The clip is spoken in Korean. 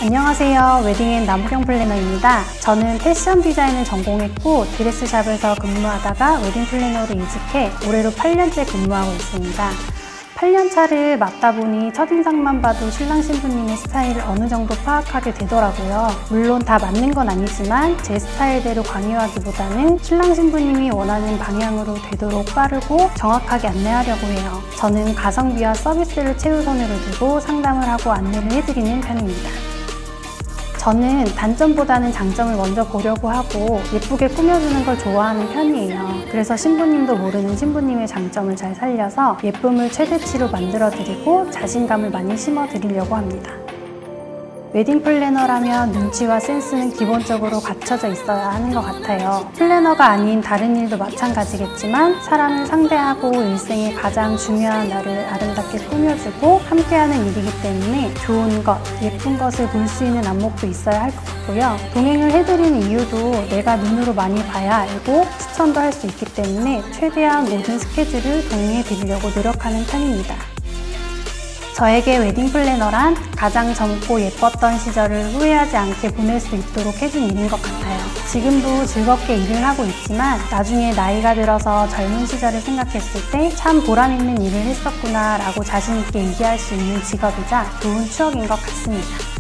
안녕하세요. 웨딩앤 나무경 플래너입니다. 저는 패션 디자인을 전공했고 드레스샵에서 근무하다가 웨딩 플래너로 이직해 올해로 8년째 근무하고 있습니다. 8년차를 맡다 보니 첫인상만 봐도 신랑 신부님의 스타일을 어느 정도 파악하게 되더라고요. 물론 다 맞는 건 아니지만 제 스타일대로 강요하기보다는 신랑 신부님이 원하는 방향으로 되도록 빠르고 정확하게 안내하려고 해요. 저는 가성비와 서비스를 최우선으로 두고 상담을 하고 안내를 해드리는 편입니다. 저는 단점보다는 장점을 먼저 보려고 하고 예쁘게 꾸며주는 걸 좋아하는 편이에요. 그래서 신부님도 모르는 신부님의 장점을 잘 살려서 예쁨을 최대치로 만들어드리고 자신감을 많이 심어드리려고 합니다. 웨딩 플래너라면 눈치와 센스는 기본적으로 갖춰져 있어야 하는 것 같아요. 플래너가 아닌 다른 일도 마찬가지겠지만 사람을 상대하고 일생의 가장 중요한 날을 아름답게 꾸며주고 함께하는 일이기 때문에 좋은 것, 예쁜 것을 볼 수 있는 안목도 있어야 할 것 같고요. 동행을 해드리는 이유도 내가 눈으로 많이 봐야 알고 추천도 할 수 있기 때문에 최대한 모든 스케줄을 동행해드리려고 노력하는 편입니다. 저에게 웨딩 플래너란 가장 젊고 예뻤던 시절을 후회하지 않게 보낼 수 있도록 해준 일인 것 같아요. 지금도 즐겁게 일을 하고 있지만 나중에 나이가 들어서 젊은 시절을 생각했을 때 참 보람있는 일을 했었구나 라고 자신 있게 얘기할 수 있는 직업이자 좋은 추억인 것 같습니다.